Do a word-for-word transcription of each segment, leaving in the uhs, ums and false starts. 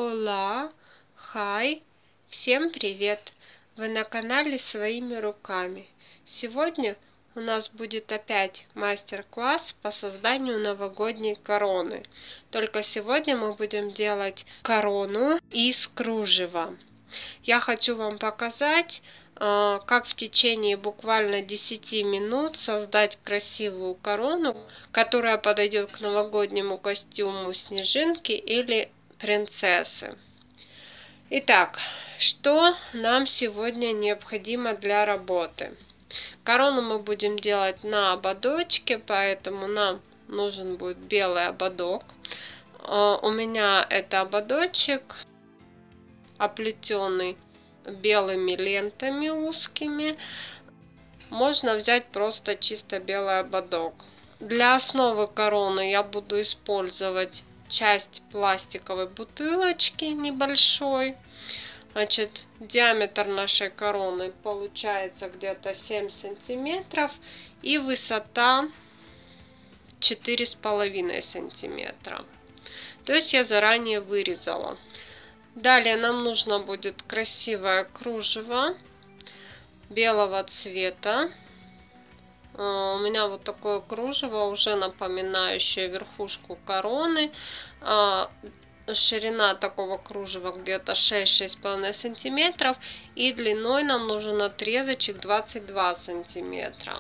Ола, хай, всем привет! Вы на канале Своими руками. Сегодня у нас будет опять мастер-класс по созданию новогодней короны. Только сегодня мы будем делать корону из кружева. Я хочу вам показать, как в течение буквально десяти минут создать красивую корону, которая подойдет к новогоднему костюму снежинки или принцессы. Итак, что нам сегодня необходимо для работы? Корону мы будем делать на ободочке, поэтому нам нужен будет белый ободок. У меня это ободочек, оплетенный белыми лентами узкими. Можно взять просто чисто белый ободок. Для основы короны я буду использовать часть пластиковой бутылочки небольшой. Значит, диаметр нашей короны получается где-то семь сантиметров и высота четыре с половиной сантиметра. То есть я заранее вырезала. Далее нам нужно будет красивое кружево белого цвета. У меня вот такое кружево, уже напоминающее верхушку короны. Ширина такого кружева где-то шесть-шесть с половиной сантиметров. И длиной нам нужен отрезочек двадцать два сантиметра.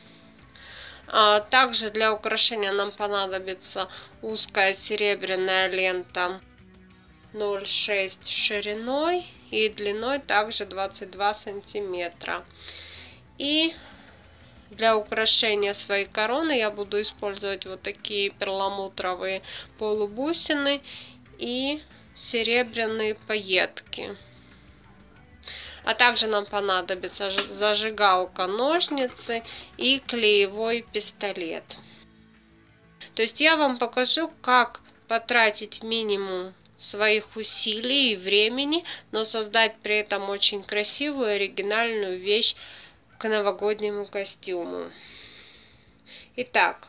Также для украшения нам понадобится узкая серебряная лента ноль целых шесть шириной и длиной также двадцать два сантиметра. И для украшения своей короны я буду использовать вот такие перламутровые полубусины и серебряные пайетки. А также нам понадобится зажигалка, ножницы и клеевой пистолет. То есть я вам покажу, как потратить минимум своих усилий и времени, но создать при этом очень красивую оригинальную вещь к новогоднему костюму. Итак,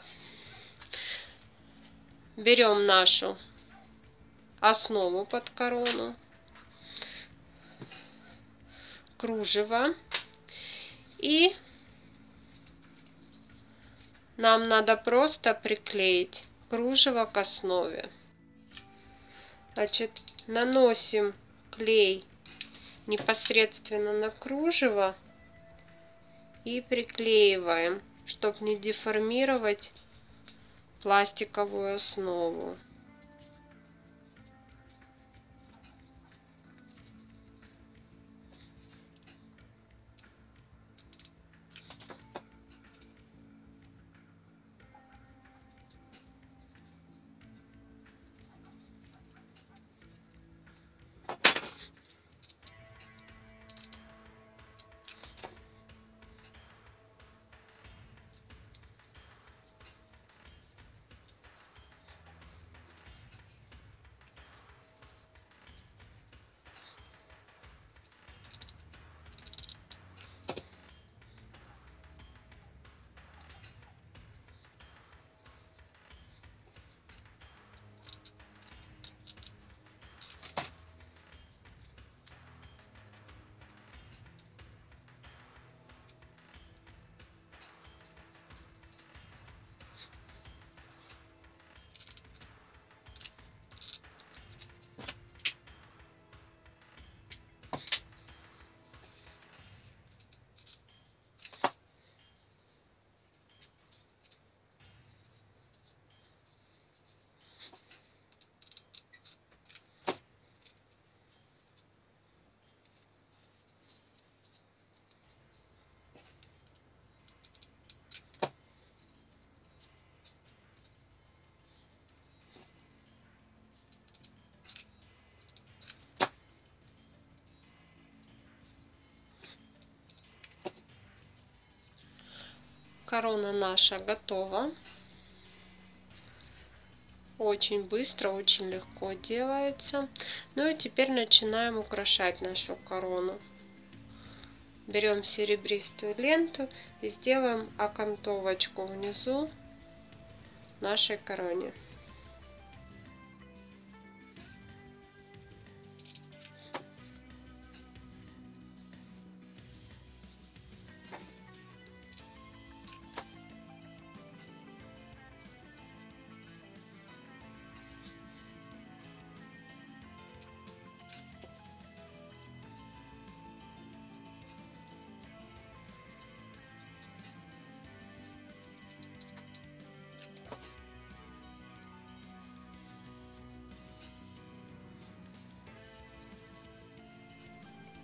берем нашу основу под корону, кружево, и нам надо просто приклеить кружево к основе. Значит, наносим клей непосредственно на кружево и приклеиваем, чтобы не деформировать пластиковую основу. Корона наша готова. Очень быстро, очень легко делается. Ну и теперь начинаем украшать нашу корону. Берем серебристую ленту и сделаем окантовочку внизу нашей короне.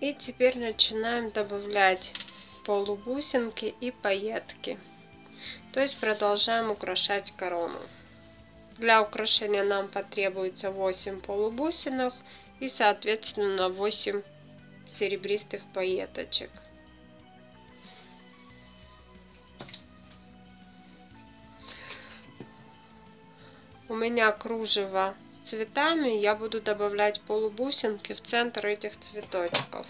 И теперь начинаем добавлять полубусинки и пайетки. То есть продолжаем украшать корону. Для украшения нам потребуется восемь полубусинок и соответственно восемь серебристых пайеточек. У меня кружево с цветами, я буду добавлять полубусинки в центр этих цветочков.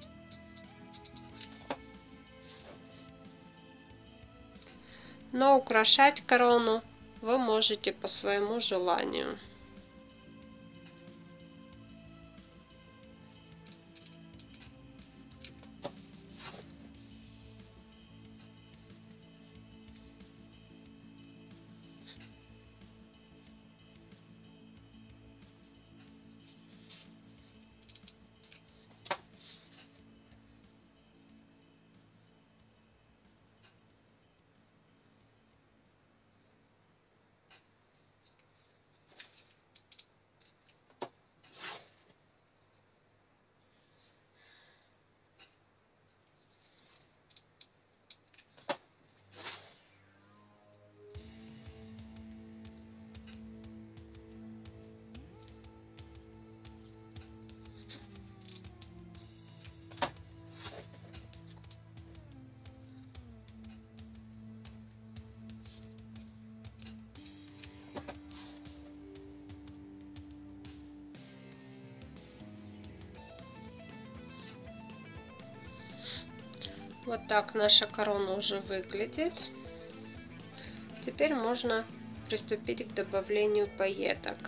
Но украшать корону вы можете по своему желанию. Вот так наша корона уже выглядит. Теперь можно приступить к добавлению пайеток.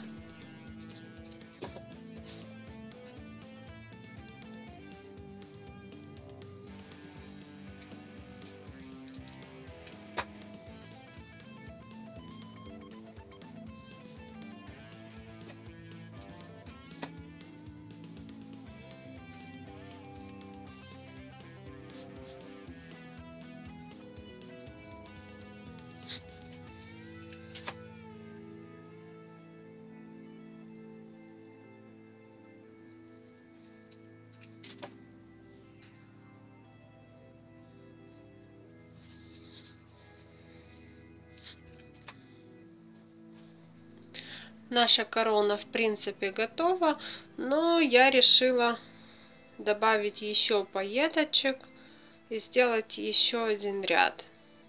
Наша корона в принципе готова, но я решила добавить еще пайеточек и сделать еще один ряд,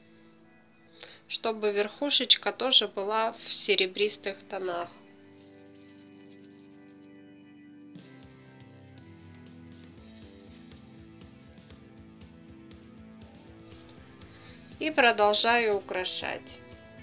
чтобы верхушечка тоже была в серебристых тонах. И продолжаю украшать.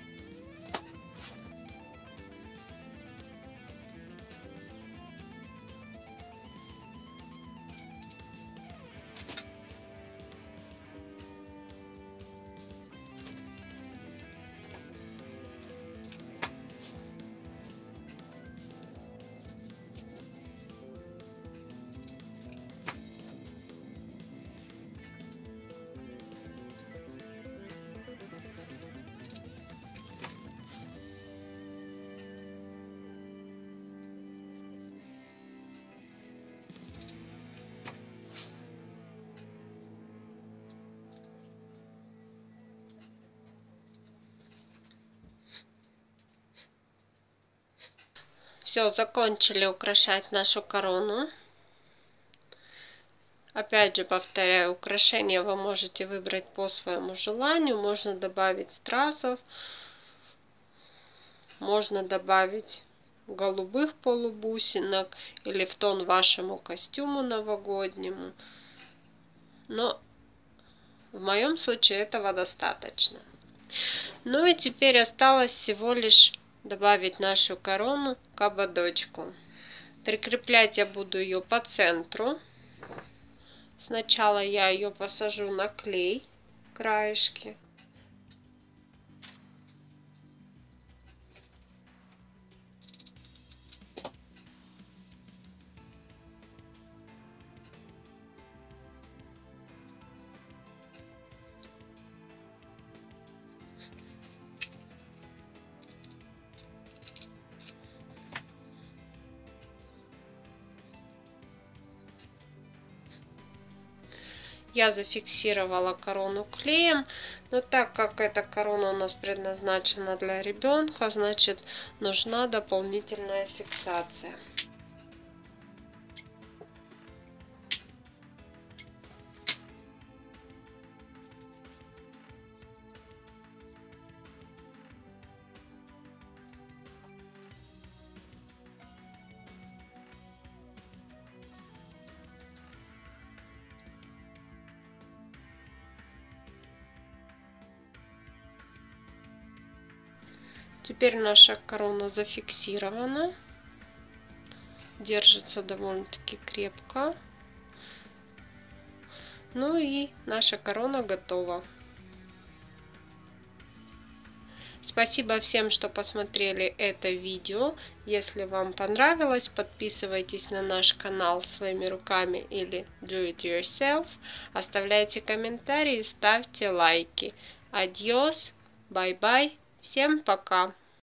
Все, закончили украшать нашу корону. Опять же повторяю, украшения вы можете выбрать по своему желанию. Можно добавить стразов, можно добавить голубых полубусинок или в тон вашему костюму новогоднему. Но в моем случае этого достаточно. Ну и теперь осталось всего лишь добавить нашу корону к ободочку. Прикреплять я буду ее по центру. Сначала я ее посажу на клей, краешки. Я зафиксировала корону клеем, но так как эта корона у нас предназначена для ребенка, значит нужна дополнительная фиксация. Теперь наша корона зафиксирована, держится довольно-таки крепко. Ну и наша корона готова. Спасибо всем, что посмотрели это видео. Если вам понравилось, подписывайтесь на наш канал своими руками или Do It Yourself. Оставляйте комментарии, ставьте лайки. Адьос, бай-бай, всем пока!